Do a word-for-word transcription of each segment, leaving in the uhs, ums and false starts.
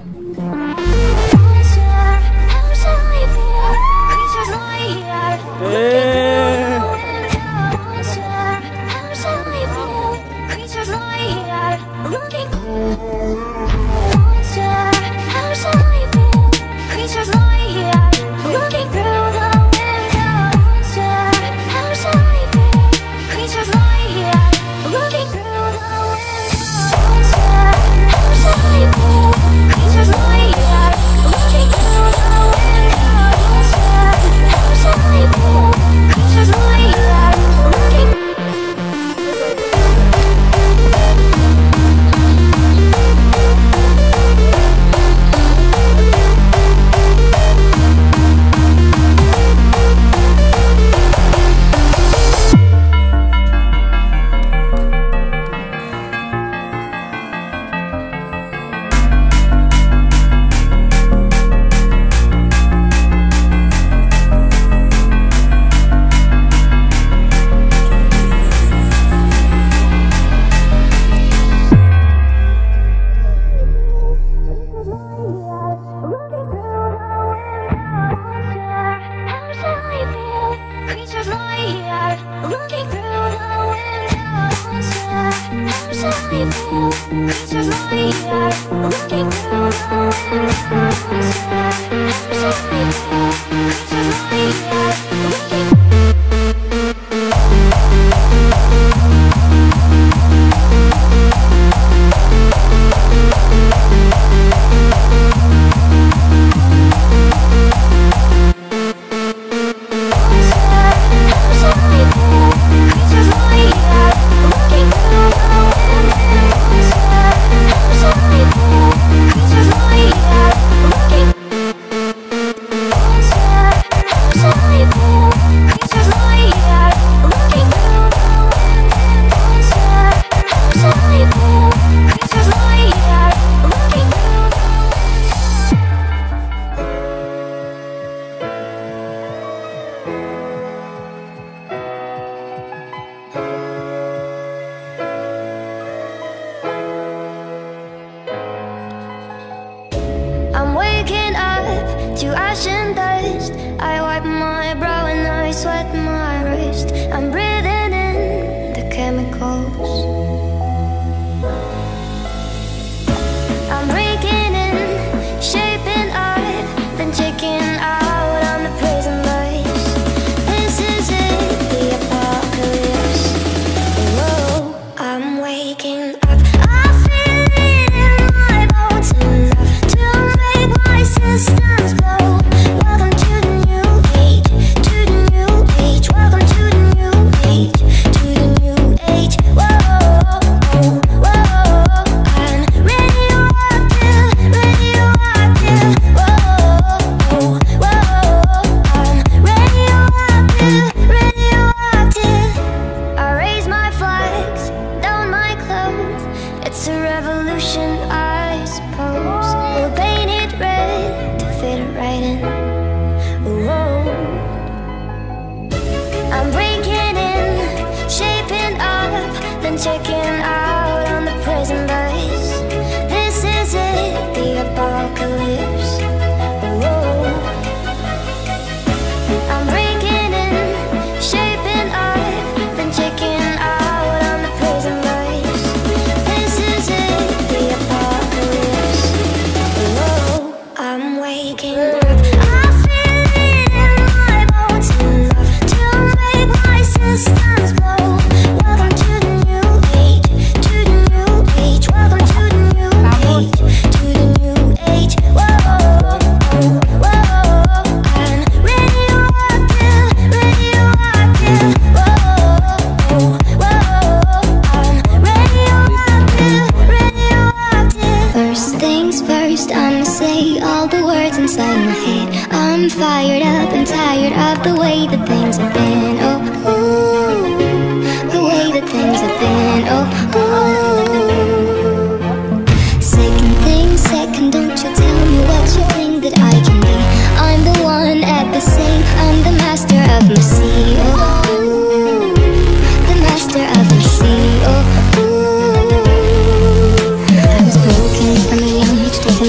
Taking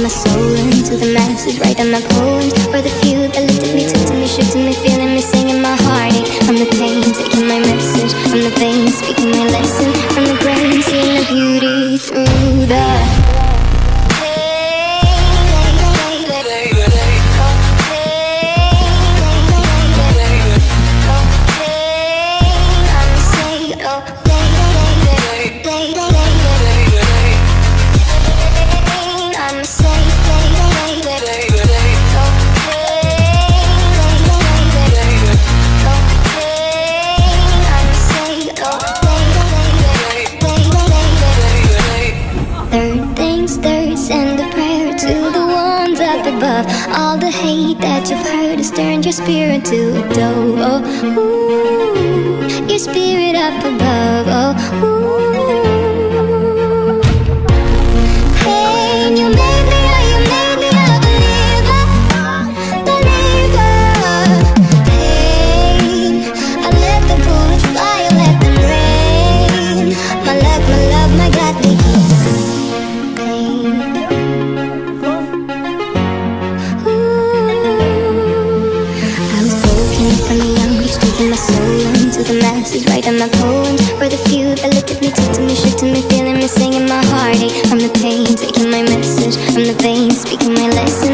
my soul into the masses, writing my poems for the few that looked at me, took to me, shook to me, feeling me, singing my heartache. From the pain, taking my message from the veins, speaking my lesson from the brain, seeing the beauty through the all the hate that you've heard has turned your spirit to a dove. Oh, ooh, your spirit up above. Oh, ooh. Hey, you made me, oh, you made me a believer, believer. Hey, I let the bullets fly, I let them rain. My love, my love, my God, they keep pain. My soul into the masses, writing my poems for the few that looked at me, took to me, shook to me, feeling me, singing my heartache. From the pain, taking my message from the veins, speaking my lesson